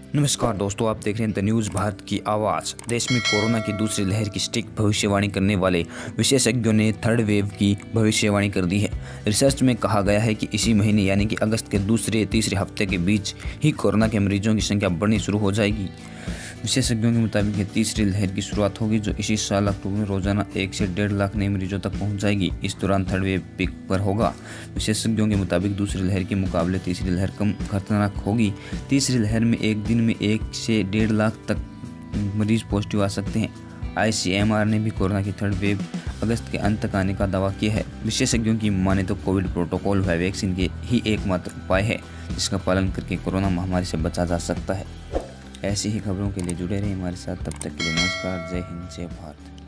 नमस्कार दोस्तों, आप देख रहे हैं द न्यूज़ भारत की आवाज़। देश में कोरोना की दूसरी लहर की सटीक भविष्यवाणी करने वाले विशेषज्ञों ने थर्ड वेव की भविष्यवाणी कर दी है। रिसर्च में कहा गया है कि इसी महीने यानी कि अगस्त के दूसरे तीसरे हफ्ते के बीच ही कोरोना के मरीजों की संख्या बढ़नी शुरू हो जाएगी। विशेषज्ञों के मुताबिक ये तीसरी लहर की शुरुआत होगी जो इसी साल अक्टूबर में रोजाना 1 से 1.5 लाख नए मरीजों तक पहुंच जाएगी। इस दौरान थर्ड वेव पीक पर होगा। विशेषज्ञों के मुताबिक दूसरी लहर के मुकाबले तीसरी लहर कम खतरनाक होगी। तीसरी लहर में एक दिन में 1 से 1.5 लाख तक मरीज पॉजिटिव आ सकते हैं। ICMR ने भी कोरोना की थर्ड वेव अगस्त के अंत तक आने का दावा किया है। विशेषज्ञों की माने तो कोविड प्रोटोकॉल व वैक्सीन के ही एकमात्र उपाय है जिसका पालन करके कोरोना महामारी से बचा जा सकता है। ऐसी ही खबरों के लिए जुड़े रहें हमारे साथ। तब तक के लिए नमस्कार। जय हिंद, जय भारत।